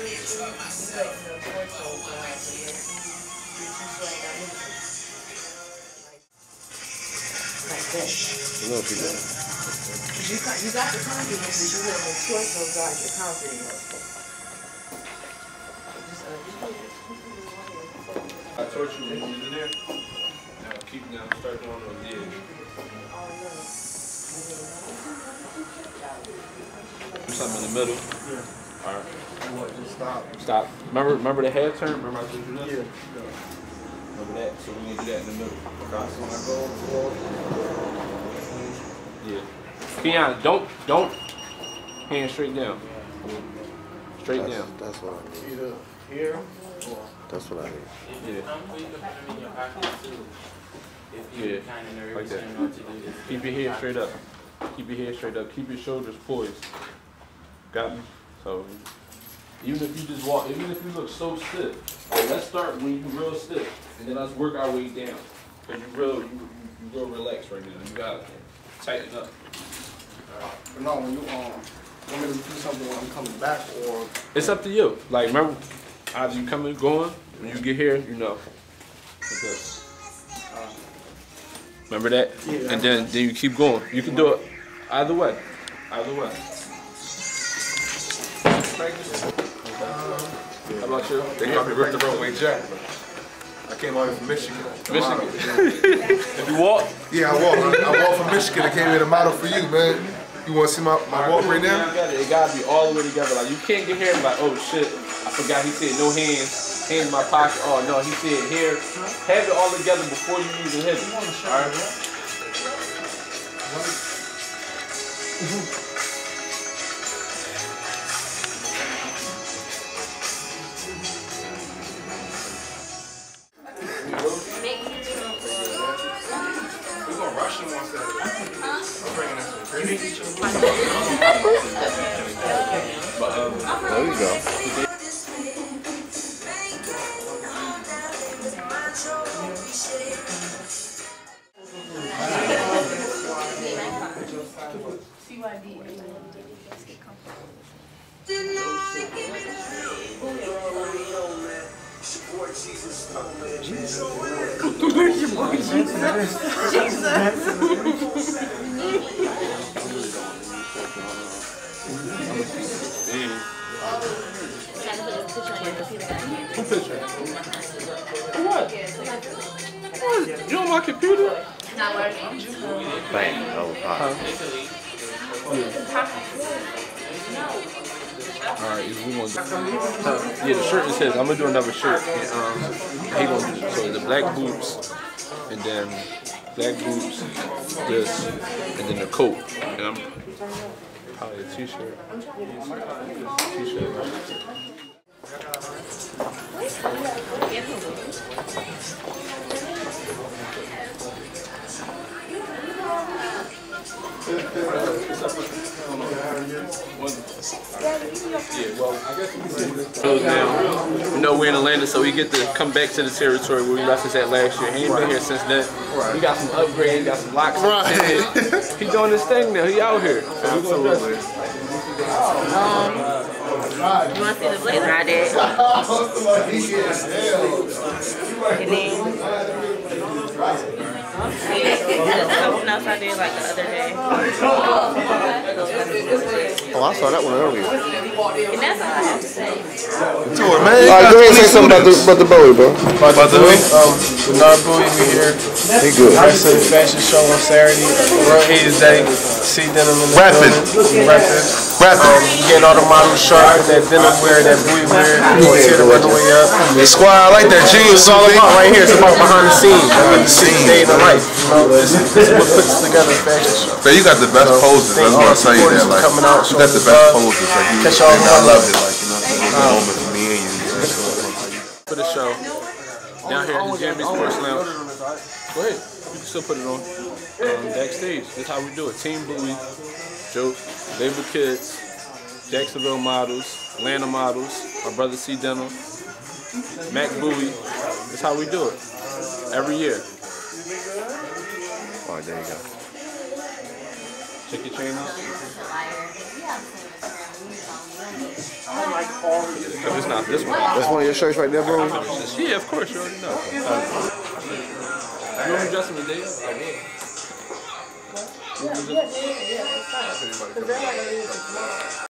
You know what you got. You got the confidence that you live in choice of God, you're confident of. I taught you when you was in there. Now start doing those years. Something in the middle. Yeah. All right. Just stop. Stop. Remember the head turn? Remember I told you this? Yeah. Remember that? So we're gonna do that in the middle. Cross when I go forward. Yeah. Keon, don't hand straight down. Straight down. That's what I need. Either here or that's what I need. Yeah. Like that. Keep your head straight up. Keep your head straight up. Keep your shoulders poised. Got me? So even if you just walk, even if you look so stiff, like let's start when you real stiff, and then let's work our way down. Cause you real relaxed right now. You gotta tighten up. but no, when you want me to do something when I'm coming back, or It's up to you. Like remember, either you coming going, when you get here, you know. Okay. Remember that? Yeah. And then you keep going. You can do it either way. Either way. How about you? They call me Rick the Runway Jack. I came all the way from Michigan. Michigan. If you walk? Yeah, I walked from Michigan. I came here to model for you, man. You want to see my walk right now? It gotta be all the way together. Like you can't get here and be like, oh shit, I forgot he said no hands, hands in my pocket. Oh no, he said here. Have it all together before you even hit it. Alright? we're gonna rush him on Saturday. I'm bringing in some crazy. There you go. What? You on my computer? Bang. That was hot. Alright, we want yeah, the shirt is his. I'm gonna do another shirt. And, he gonna do so the black boots and then black boots, this, and then the coat. And I'm probably a t-shirt. Yeah, well, I guess now, you know, we're in Atlanta, so we get to come back to the territory where we left us at last year. He ain't been here since then. We got some upgrades, got some locks. Right. He doing his thing now. He out here. So absolutely. You want to see the blazer I did? And then something else I did like the other day. Oh, I saw that one earlier. And that's all I have to say. Tour, man. Alright, go ahead and say something about the Bowie, bro. About the Bowie? Bernard Bowie, we here. He good. Rest of the fashion show on Saturday. World AIDS Day. See denim in the building. Rapping. Getting all the models sharp with that denim wear, that Bowie wear. Tear the runway up. Hey, squad, I like that jeans. It's all about right here. It's about behind the scenes. I get to see the day in the life. You know, this is what puts together a fashion show. Man, you got the best poses. I just want to tell you that. Like, coming out, you got the best poses. Like, I loved it. Like, you know, it was a moment for me and you. For the show, down here at the Jamie Sports Lounge. Go ahead, you can still put it on. Backstage, this is how we do it. Team Bowie, Joe, Label Kids, Jacksonville Models, Atlanta Models, my brother C. Dental, Mac Bowie. This is how we do it. Every year. Oh, there you go. Check your chain out. If it's not this one. That's one of your shirts right there, bro? Yeah, of course, you already know. You remember Justin the day of? I did. Yeah, it's fine. 'Cause they're not gonna use it tomorrow.